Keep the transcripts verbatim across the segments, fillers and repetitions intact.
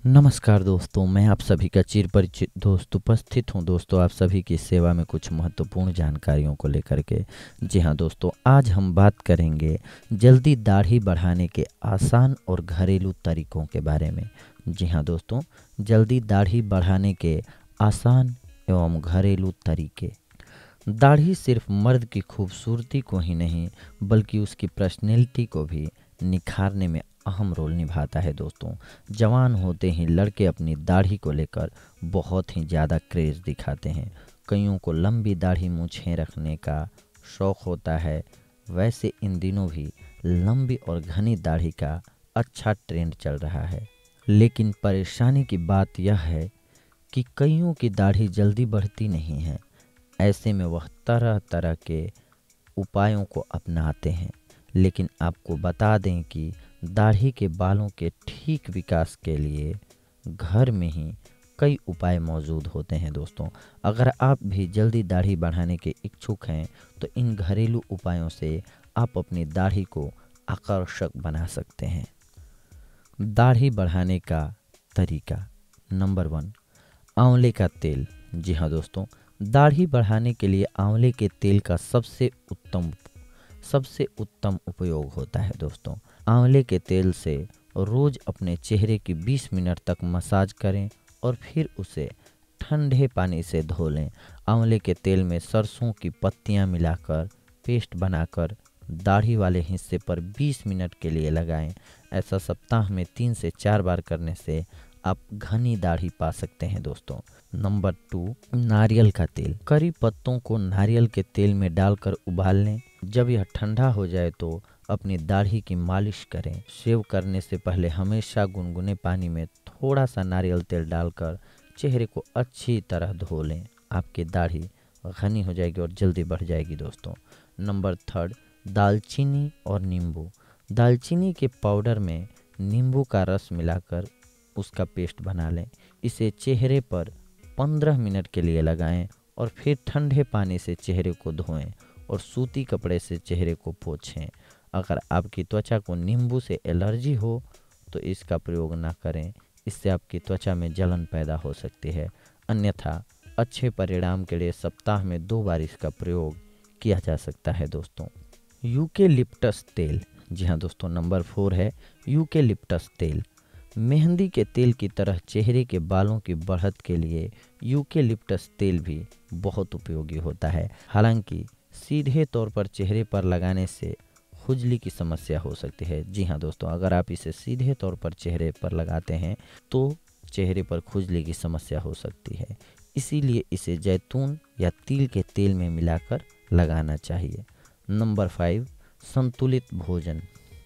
नमस्कार दोस्तों, मैं आप सभी का चिर परिचित दोस्त उपस्थित हूं दोस्तों आप सभी की सेवा में कुछ महत्वपूर्ण जानकारियों को लेकर के। जी हां दोस्तों, आज हम बात करेंगे जल्दी दाढ़ी बढ़ाने के आसान और घरेलू तरीकों के बारे में। जी हां दोस्तों, जल्दी दाढ़ी बढ़ाने के आसान एवं घरेलू तरीके। दाढ़ी सिर्फ मर्द की खूबसूरती को ही नहीं बल्कि उसकी पर्सनैलिटी को भी निखारने में अहम रोल निभाता है दोस्तों। जवान होते ही लड़के अपनी दाढ़ी को लेकर बहुत ही ज़्यादा क्रेज़ दिखाते हैं। कईयों को लंबी दाढ़ी मूछें रखने का शौक़ होता है। वैसे इन दिनों भी लंबी और घनी दाढ़ी का अच्छा ट्रेंड चल रहा है, लेकिन परेशानी की बात यह है कि कईयों की दाढ़ी जल्दी बढ़ती नहीं है। ऐसे में वह तरह तरह के उपायों को अपनाते हैं, लेकिन आपको बता दें कि दाढ़ी के बालों के ठीक विकास के लिए घर में ही कई उपाय मौजूद होते हैं दोस्तों। अगर आप भी जल्दी दाढ़ी बढ़ाने के इच्छुक हैं तो इन घरेलू उपायों से आप अपनी दाढ़ी को आकर्षक बना सकते हैं। दाढ़ी बढ़ाने का तरीका नंबर वन, आंवले का तेल। जी हाँ दोस्तों, दाढ़ी बढ़ाने के लिए आंवले के तेल का सबसे उत्तम सबसे उत्तम उपयोग होता है दोस्तों। आंवले के तेल से रोज़ अपने चेहरे की बीस मिनट तक मसाज करें और फिर उसे ठंडे पानी से धो लें। आंवले के तेल में सरसों की पत्तियां मिलाकर पेस्ट बनाकर दाढ़ी वाले हिस्से पर बीस मिनट के लिए लगाएं। ऐसा सप्ताह में तीन से चार बार करने से आप घनी दाढ़ी पा सकते हैं दोस्तों। नंबर टू, नारियल का तेल। करी पत्तों को नारियल के तेल में डालकर उबाल लें। जब यह ठंडा हो जाए तो अपनी दाढ़ी की मालिश करें। शेव करने से पहले हमेशा गुनगुने पानी में थोड़ा सा नारियल तेल डालकर चेहरे को अच्छी तरह धो लें। आपकी दाढ़ी घनी हो जाएगी और जल्दी बढ़ जाएगी दोस्तों। नंबर थर्ड, दालचीनी और नींबू। दालचीनी के पाउडर में नींबू का रस मिलाकर उसका पेस्ट बना लें। इसे चेहरे पर पंद्रह मिनट के लिए लगाएं और फिर ठंडे पानी से चेहरे को धोएं और सूती कपड़े से चेहरे को पोंछें। अगर आपकी त्वचा को नींबू से एलर्जी हो तो इसका प्रयोग ना करें, इससे आपकी त्वचा में जलन पैदा हो सकती है। अन्यथा अच्छे परिणाम के लिए सप्ताह में दो बार इसका प्रयोग किया जा सकता है दोस्तों। यूकेलिप्टस तेल। जी हाँ दोस्तों, नंबर फोर है यूकेलिप्टस तेल। मेहंदी के तेल की तरह चेहरे के बालों की बढ़त के लिए यूकेलिप्टस तेल भी बहुत उपयोगी होता है। हालांकि सीधे तौर पर चेहरे पर लगाने से खुजली की समस्या हो सकती है। जी हाँ दोस्तों, अगर आप इसे सीधे तौर पर चेहरे पर लगाते हैं तो चेहरे पर खुजली की समस्या हो सकती है। इसीलिए इसे जैतून या तिल के तेल में मिलाकर लगाना चाहिए। नंबर फाइव, संतुलित भोजन।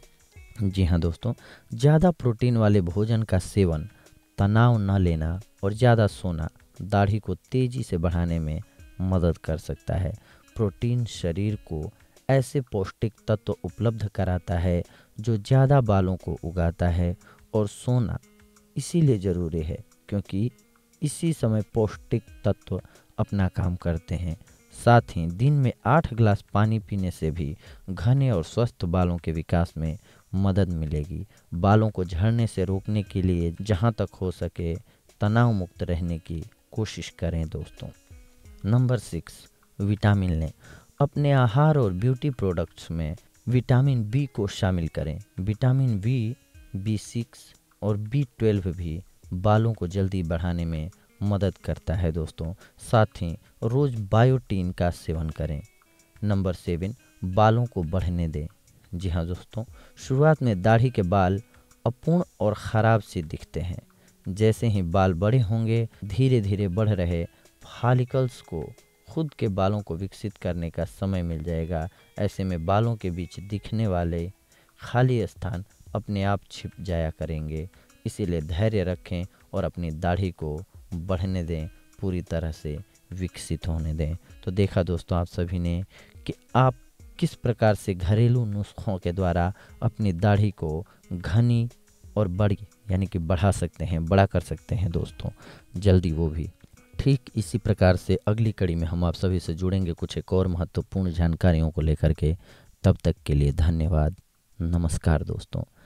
जी हाँ दोस्तों, ज़्यादा प्रोटीन वाले भोजन का सेवन, तनाव न लेना और ज़्यादा सोना दाढ़ी को तेज़ी से बढ़ाने में मदद कर सकता है। प्रोटीन शरीर को ऐसे पौष्टिक तत्व उपलब्ध कराता है जो ज़्यादा बालों को उगाता है, और सोना इसीलिए ज़रूरी है क्योंकि इसी समय पौष्टिक तत्व अपना काम करते हैं। साथ ही दिन में आठ गिलास पानी पीने से भी घने और स्वस्थ बालों के विकास में मदद मिलेगी। बालों को झड़ने से रोकने के लिए जहाँ तक हो सके तनाव मुक्त रहने की कोशिश करें दोस्तों। नंबर सिक्स, विटामिन लें। अपने आहार और ब्यूटी प्रोडक्ट्स में विटामिन बी को शामिल करें। विटामिन बी, बी सिक्स और बी ट्वेल्व भी बालों को जल्दी बढ़ाने में मदद करता है दोस्तों। साथ ही रोज़ बायोटीन का सेवन करें। नंबर सेवन, बालों को बढ़ने दें। जी हाँ दोस्तों, शुरुआत में दाढ़ी के बाल अपूर्ण और ख़राब से दिखते हैं। जैसे ही बाल बड़े होंगे धीरे धीरे बढ़ रहे फॉलिकल्स को खुद के बालों को विकसित करने का समय मिल जाएगा। ऐसे में बालों के बीच दिखने वाले खाली स्थान अपने आप छिप जाया करेंगे। इसीलिए धैर्य रखें और अपनी दाढ़ी को बढ़ने दें, पूरी तरह से विकसित होने दें। तो देखा दोस्तों आप सभी ने कि आप किस प्रकार से घरेलू नुस्खों के द्वारा अपनी दाढ़ी को घनी और बड़ी यानी कि बढ़ा सकते हैं, बड़ा कर सकते हैं दोस्तों, जल्दी वो भी। ठीक इसी प्रकार से अगली कड़ी में हम आप सभी से जुड़ेंगे कुछ एक और महत्वपूर्ण जानकारियों को लेकर के। तब तक के लिए धन्यवाद। नमस्कार दोस्तों।